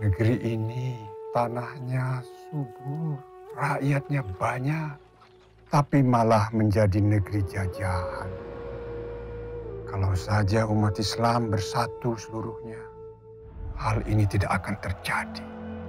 Negeri ini tanahnya subur, rakyatnya banyak, tapi malah menjadi negeri jajahan. Kalau saja umat Islam bersatu seluruhnya, hal ini tidak akan terjadi.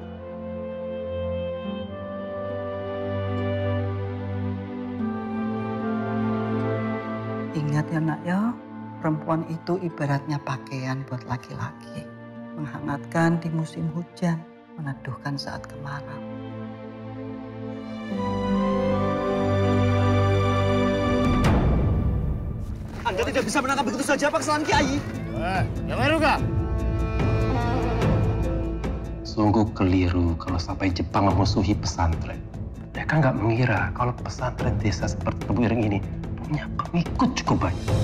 Ingat ya nak ya, perempuan itu ibaratnya pakaian buat laki-laki. Menghangatkan di musim hujan, meneduhkan saat kemarau. Anda tidak bisa menangkap begitu saja Pak kesalahan Kiai. Yang baru kah? Sungguh keliru kalau sampai Jepang memusuhi pesantren. Mereka nggak mengira kalau pesantren desa seperti Tebu Ireng ini punya pengikut cukup banyak.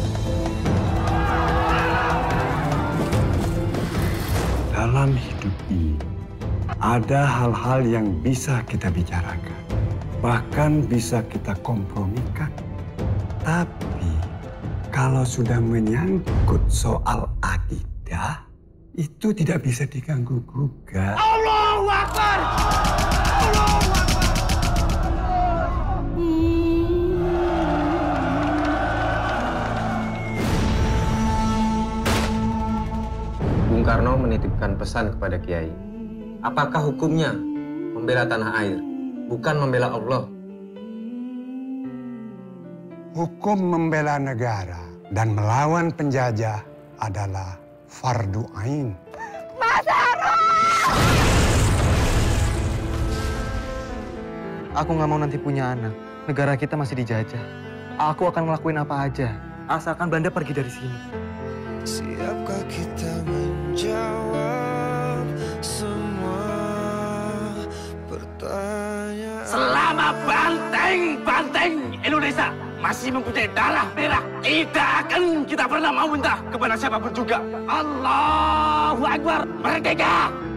Dalam hidup ini, ada hal-hal yang bisa kita bicarakan. Bahkan bisa kita kompromikan. Tapi, kalau sudah menyangkut soal akidah, itu tidak bisa diganggu-gugat. Allahu Akbar! Allahu Akbar! Bung Karno menitipkan pesan kepada Kiai. Apakah hukumnya membela tanah air, bukan membela Allah? Hukum membela negara dan melawan penjajah adalah fardu ain. Aku nggak mau nanti punya anak. Negara kita masih dijajah. Aku akan ngelakuin apa aja, asalkan Belanda pergi dari sini. Siapkah kita menjawab semua pertanyaan? Selama banteng Indonesia masih mempunyai darah merah, tidak akan kita pernah mau minta kepada siapapun juga. Allahu Akbar, merdeka!